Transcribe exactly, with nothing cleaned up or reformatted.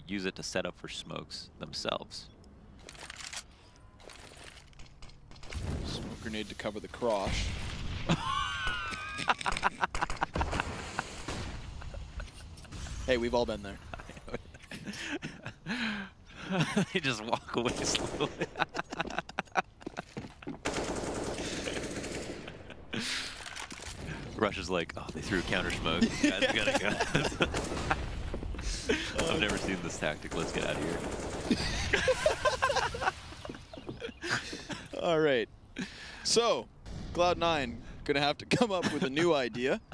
use it to set up for smokes themselves. Smoke grenade to cover the cross. Hey, we've all been there. They just walk away slowly. Rush is like, oh, they threw counter smoke. Guys, we gotta go. I've never seen this tactic. Let's get out of here. All right. So, Cloud nine gonna have to come up with a new idea.